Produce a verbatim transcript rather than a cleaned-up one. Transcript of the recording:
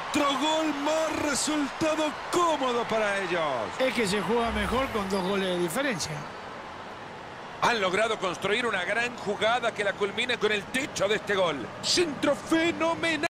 Otro gol más, resultado cómodo para ellos. Es que se juega mejor con dos goles de diferencia. Han logrado construir una gran jugada que la culmina con el techo de este gol. Centro fenomenal.